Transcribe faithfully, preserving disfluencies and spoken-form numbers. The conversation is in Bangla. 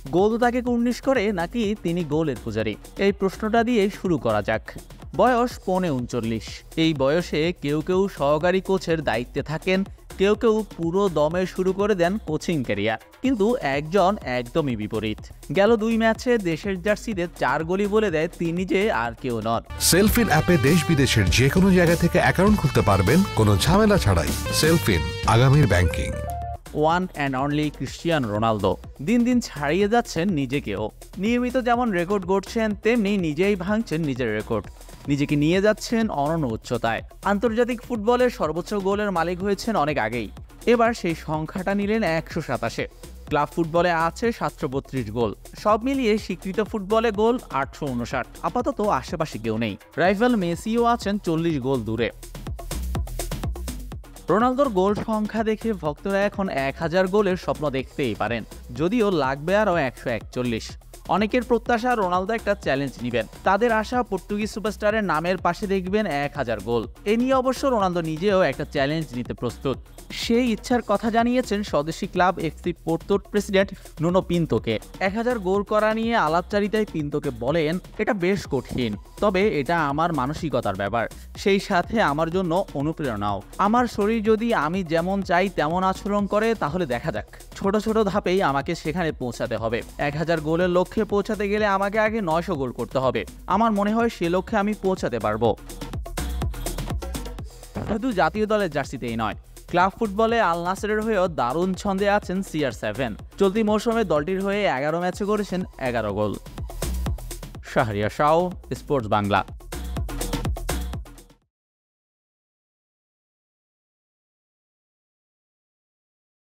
গোল তাকে কুর্নিশ করে নাকি তিনি গোলের পূজারী? এই প্রশ্নটা দিয়ে শুরু করা যাক। বয়স পৌনে উনচল্লিশ। এই বয়সে কেউ কেউ সহকারী কোচের দায়িত্বে থাকেন, কেউ কেউ পুরো দমে শুরু করে দেন কোচিং ক্যারিয়ার। কিন্তু একজন একদমই বিপরীত। গেল দুই ম্যাচে দেশের জার্সিতে চার গোলই বলে দেয় তিনি যে আর কেউ নন। সেলফিন অ্যাপে দেশ বিদেশের যে কোনো জায়গা থেকে অ্যাকাউন্ট খুলতে পারবেন কোনো ঝামেলা ছাড়াই। সেলফিন, আগামীর banking. One and only Cristiano Ronaldo দিন দিন ছাড়িয়ে যাচ্ছেন নিজেকেও। নিয়মিত যেমন রেকর্ড গড়ছেন, তেমনি নিজেই ভাঙছেন নিজের রেকর্ড। নিজেকে নিয়ে যাচ্ছেন অনন্য উচ্চতায়। আন্তর্জাতিক ফুটবলের সর্বোচ্চ গোলের মালিক হয়েছেন অনেক আগেই। এবার সেই সংখ্যাটা নিলেন একশো সাতাশে। ক্লাব ফুটবলে আছে সাতশো বত্রিশ গোল। সব মিলিয়ে স্বীকৃত ফুটবলে গোল আটশো উনষাট। আপাতত আশেপাশে কেউ নেই। রাইভাল মেসিও আছেন চল্লিশ গোল দূরে। রোনালদোর গোল সংখ্যা দেখে ভক্তরা এখন এক হাজার গোলের স্বপ্ন দেখতেই পারেন, যদিও লাগবে আরও একশো একচল্লিশ। অনেকের প্রত্যাশা রোনালদো একটা চ্যালেঞ্জ নেবেন। তাদের আশা পর্তুগিজ সুপারস্টারের নামের পাশে দেখবেন এক হাজার গোল। এ নিয়ে অবশ্য রোনালদো নিজেও একটা চ্যালেঞ্জ নিতে প্রস্তুত। সেই ইচ্ছার কথা জানিয়েছেন স্বদেশি ক্লাব এফসি পোর্তোর প্রেসিডেন্ট নুনো পিন্তোকে। এক হাজার গোল করা নিয়ে আলাপচারিতায় পিন্তোকে বলেন, এটা বেশ কঠিন, তবে এটা আমার মানসিকতার ব্যাপার, সেই সাথে আমার জন্য অনুপ্রেরণাও। আমার শরীর যদি আমি যেমন চাই তেমন আচরণ করে তাহলে দেখা যাক। ছোট ছোট ধাপেই আমাকে সেখানে পৌঁছাতে হবে। এক হাজার গোলের লক্ষ্যে পৌঁছাতে গেলে আমাকে আগে নয়শো গোল করতে হবে। আমার মনে হয় সে লক্ষ্যে আমি পৌঁছাতে পারবো। শুধু জাতীয় দলের জার্সিতেই নয়, ক্লাব ফুটবলে আল নাসেরের হয়েও দারুণ ছন্দে আছেন সি আর সেভেন। চলতি মৌসুমে দলটির হয়ে এগারো ম্যাচে করেছেন এগারো গোল। শাহরিয়ার শাও, স্পোর্টস বাংলা।